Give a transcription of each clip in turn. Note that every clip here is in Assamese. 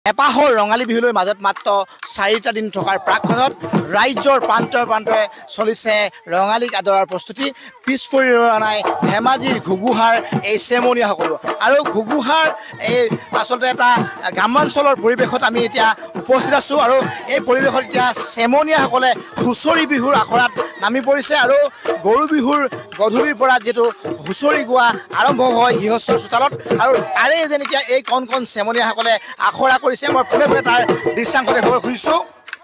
এপাহৰ ৰঙালী বিহুলৈ মাজত মাত্ৰ 4টা দিন থকাৰ প্ৰাকখনত ৰাজ্যৰ প্ৰান্তৰে চলিছে ৰঙালীক আদৰাৰ প্ৰস্তুতি পিছ পৰি ৰোৱা নাই ধেমাজিৰ ঘুগুহাৰ এই চেমনীয়াসকলো আৰু ঘুগুহাৰ এই আসলতে এটা গ্ৰামাঞ্চলৰ পৰিৱেশত আমি এতিয়া উপস্থিত আছোঁ আৰু এই পৰিৱেশত এতিয়া চেমনীয়াসকলে হুঁচৰি বিহুৰ আখৰাত নামি পৰিছে আৰু গৰু বিহুৰ গধূলিৰ পৰা যেটো হুঁচৰি গোৱা আৰম্ভ হয় গৃহস্থৰ চোতালত আৰু তাৰে যেন এতিয়া এই কণ চেমনীয়াসকলে আখৰা কৰিছে মই পুনে তাৰ দৃশ্যাংশ দেখাব খুজিছোঁ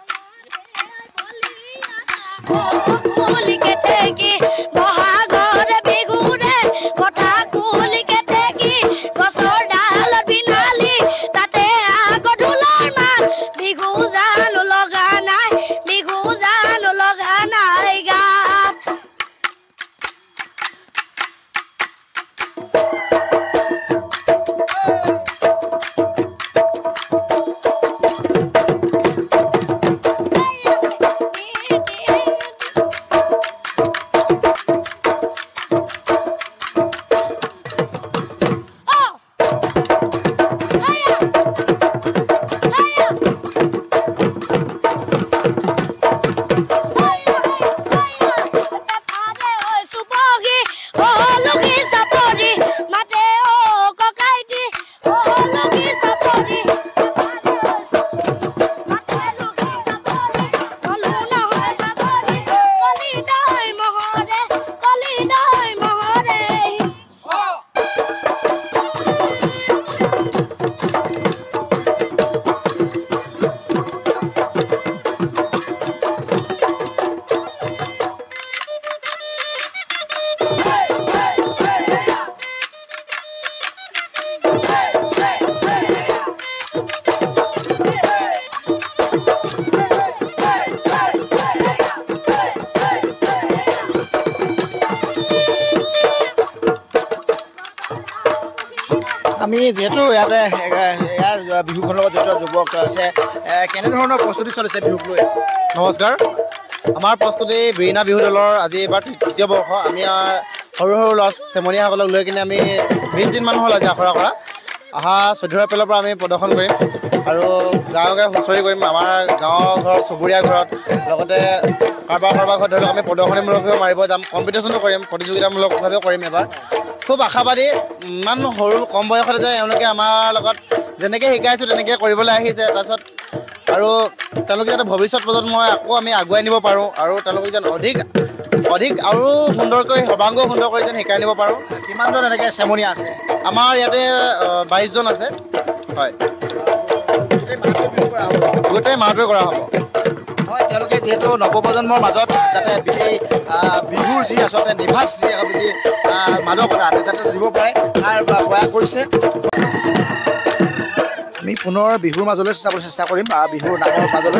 আমি যেহেতু ইয়াতে ইয়াৰ বিহুখনৰ লগত জড়িত যুৱক আছে কেনেধৰণৰ প্ৰস্তুতি চলিছে বিহুক লৈ নমস্কাৰ আমাৰ প্ৰস্তুতি বীৰিনা বিহু দলৰ আজি এবাৰ তৃতীয় বৰ্ষ আমি সৰু ল'ৰা চেমনীয়াসকলক লৈ কিনে আমি 20 দিন মান হ'ল আজি আখৰা কৰা অহা 14 এপ্ৰিলৰ পৰা আমি প্ৰদৰ্শন কৰিম আৰু গাঁৱে হুঁচৰি কৰিম আমাৰ গাঁৱৰ ঘৰত চুবুৰীয়া ঘৰত লগতে কাৰোবাৰ ঘৰত ধৰি লওক আমি প্ৰদৰ্শনীমূলকভাৱে মাৰিব যাম কম্পিটিশ্যনো কৰিম প্ৰতিযোগিতামূলকভাৱে কৰিম এবাৰ খুব আশাবাদী ইমান সৰু কম বয়সতে যে এওঁলোকে আমাৰ লগত যেনেকৈ শিকাইছোঁ তেনেকৈ কৰিবলৈ আহিছে তাৰপিছত আৰু তেওঁলোকে যাতে ভৱিষ্যত প্ৰজন্মই আকৌ আমি আগুৱাই নিব পাৰোঁ আৰু তেওঁলোকক যেন অধিক আৰু সুন্দৰকৈ সৰ্বাংগ সুন্দৰ কৰি যেন শিকাই নিব পাৰোঁ কিমানজন এনেকৈ চেমনীয়া আছে আমাৰ ইয়াতে 22 জন আছে হয় গোটেই মাহটোৱে কৰা হ'ব হয় তেওঁলোকে যিহেতু নৱপ্ৰজন্মৰ মাজত যাতে এই বিহুৰ যি আচলতে নিভাঁজ যি মাদকতা যাতে দিব পাৰে তাৰ প্ৰয়াস কৰিছে আমি পুনৰ বিহুৰ মাজলৈ চাবলৈ চেষ্টা কৰিম বিহুৰ নামৰ মাজলৈ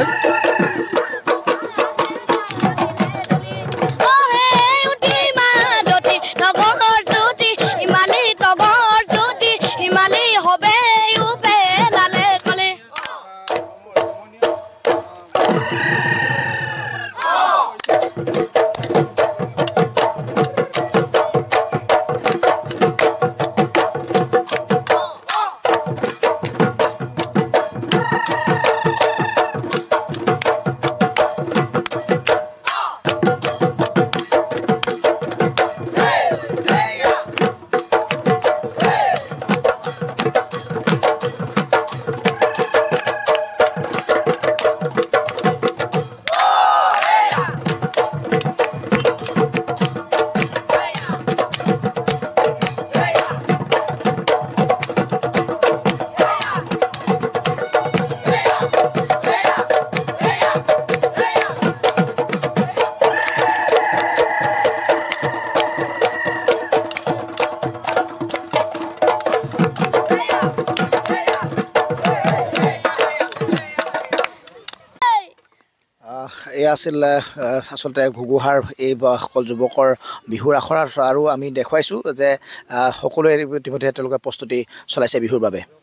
এয়া আছিল আসলতে ঘুগুহাৰ এই সকল যুৱকৰ বিহুৰ আখৰা আৰু আমি দেখুৱাইছোঁ যে সকলোৱে ইতিমধ্যে তেওঁলোকে প্ৰস্তুতি চলাইছে বিহুৰ বাবে